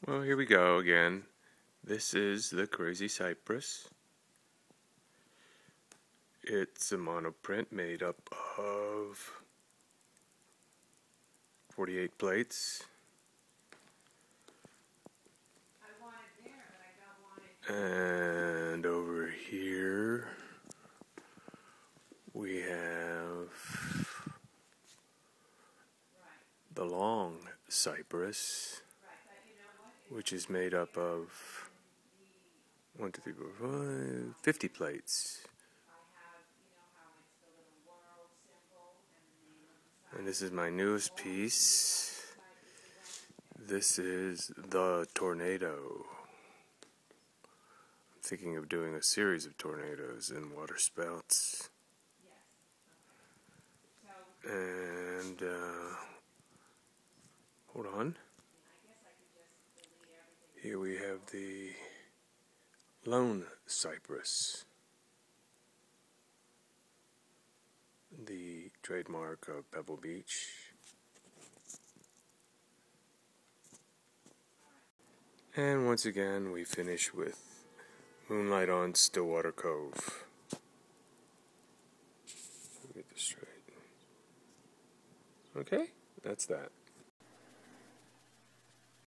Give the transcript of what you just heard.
Well, here we go again. This is the Crazy Cypress. It's a monoprint made up of 48 plates. And over here we have the long cypress, which is made up of 1, 2, 3, 4, 5, 50 plates. And this is my newest piece. This is the tornado. I'm thinking of doing a series of tornadoes and water spouts. And hold on. Here we have the lone cypress, the trademark of Pebble Beach. And once again, we finish with Moonlight on Stillwater Cove. Let me get this straight. Okay, that's that.